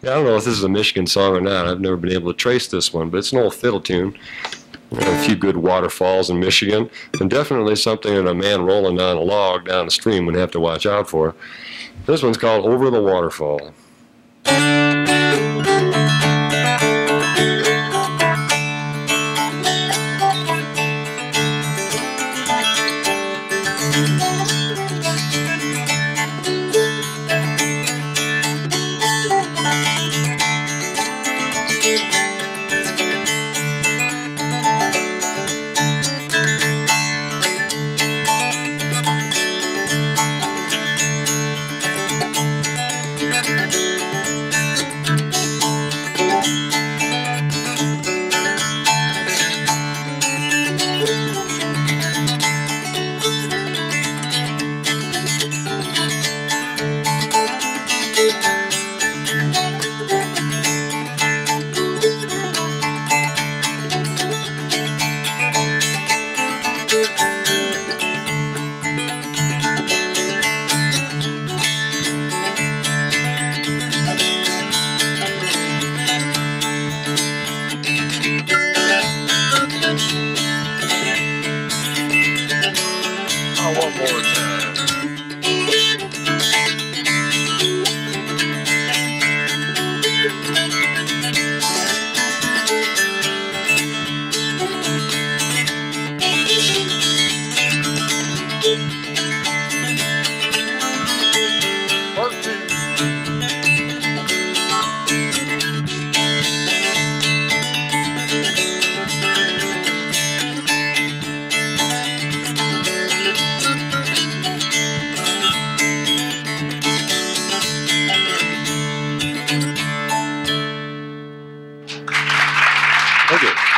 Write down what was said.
Yeah, I don't know if this is a Michigan song or not. I've never been able to trace this one, but it's an old fiddle tune. A few good waterfalls in Michigan, and definitely something that a man rolling down a log down the stream would have to watch out for. This one's called Over the Waterfall. Okay.